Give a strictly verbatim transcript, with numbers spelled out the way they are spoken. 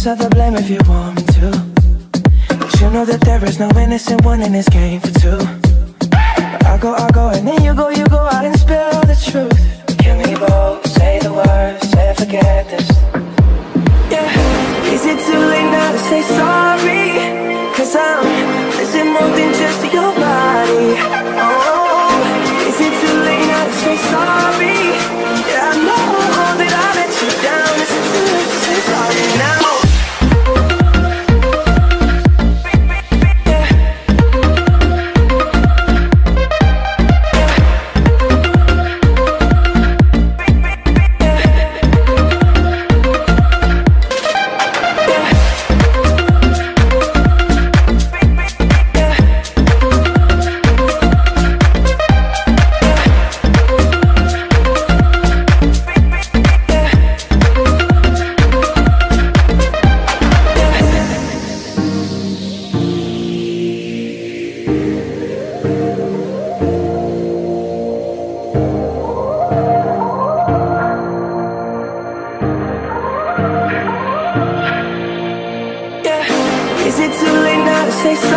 myself the blame if you want me to, but you know that there is no innocent one in this game for two. But I go, I go, and then you go, you go out and spill the truth. Can we both say the words, say forget this? Yeah, is it too late now to say sorry? Cause I'm missing more than just your body. Oh, is it too late now to say sorry? Yeah, I know that I let you down. Is it too late to say sorry now? Is it too late now to say sorry?